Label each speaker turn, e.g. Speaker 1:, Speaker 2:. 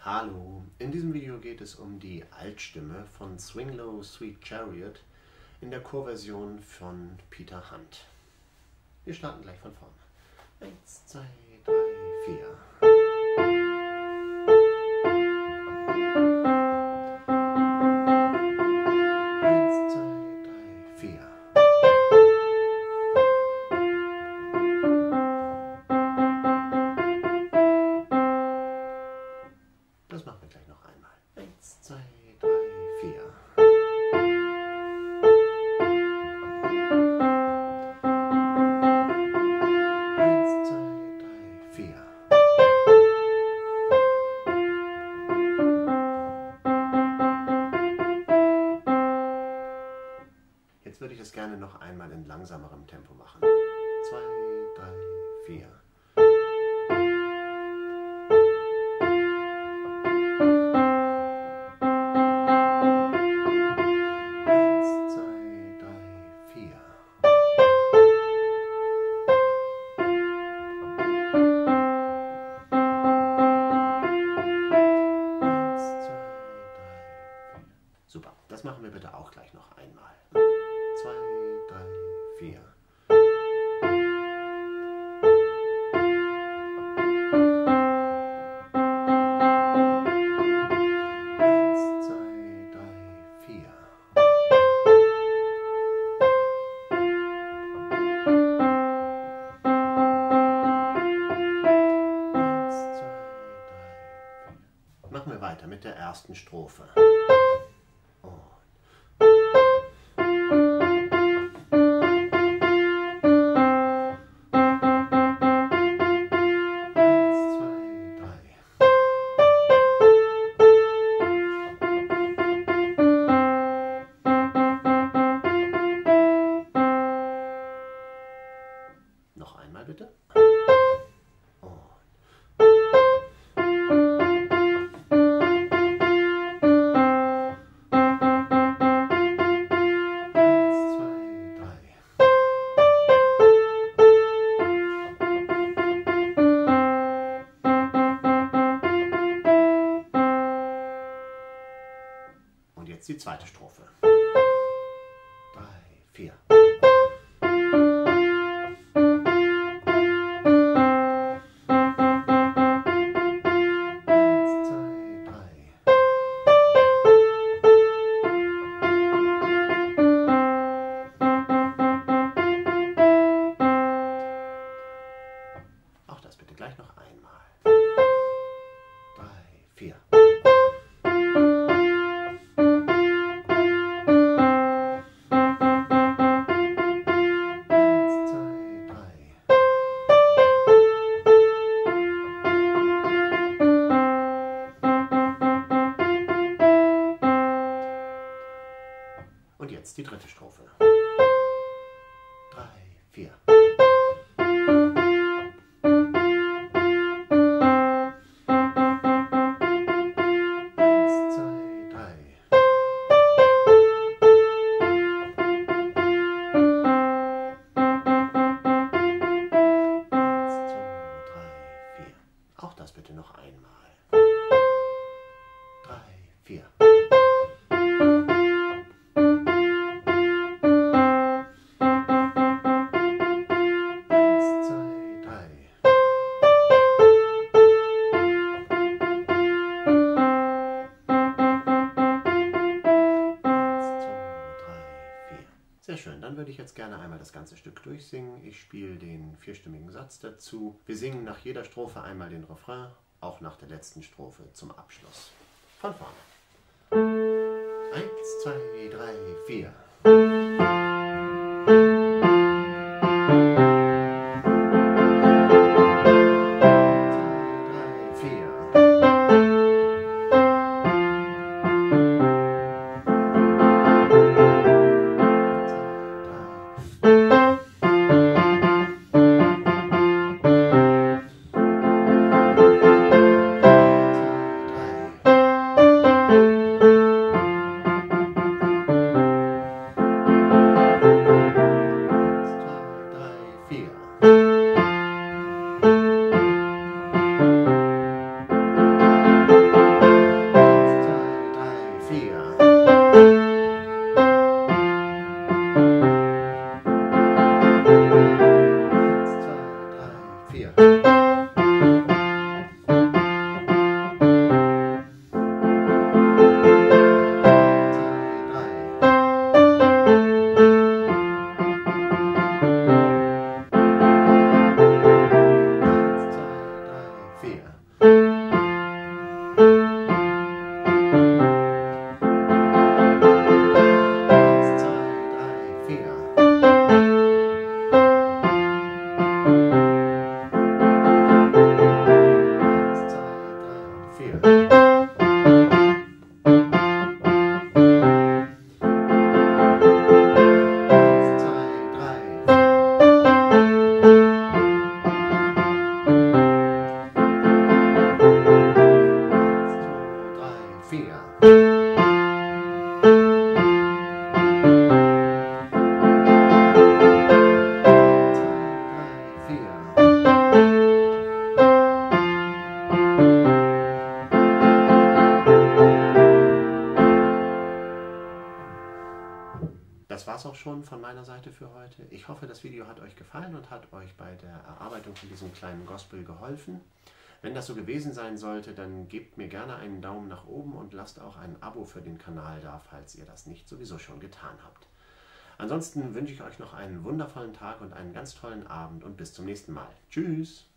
Speaker 1: Hallo, in diesem Video geht es um die Altstimme von Swing Low Sweet Chariot in der Chorversion von Peter Hunt. Wir starten gleich von vorne. 1, 2, 3, 4. Das machen wir gleich noch einmal. 1, 2, 3, 4. Jetzt würde ich das gerne noch einmal in langsamerem Tempo machen. 2, 3, 4. Super, das machen wir bitte auch gleich noch einmal. 2, 3, 4. Machen wir weiter mit der ersten Strophe. Noch einmal bitte. Und jetzt die zweite Strophe. 3, 4. Auch das bitte gleich noch einmal. 3, 4. Und jetzt die dritte Strophe. 3, 4. Auch das bitte noch einmal. 3, 4. Sehr schön, dann würde ich jetzt gerne einmal das ganze Stück durchsingen. Ich spiele den vierstimmigen Satz dazu. Wir singen nach jeder Strophe einmal den Refrain, auch nach der letzten Strophe zum Abschluss. Von vorne. 1, 2, 3, 4. Das war's auch schon von meiner Seite für heute. Ich hoffe, das Video hat euch gefallen und hat euch bei der Erarbeitung von diesem kleinen Gospel geholfen. Wenn das so gewesen sein sollte, dann gebt mir gerne einen Daumen nach oben und lasst auch ein Abo für den Kanal da, falls ihr das nicht sowieso schon getan habt. Ansonsten wünsche ich euch noch einen wundervollen Tag und einen ganz tollen Abend und bis zum nächsten Mal. Tschüss!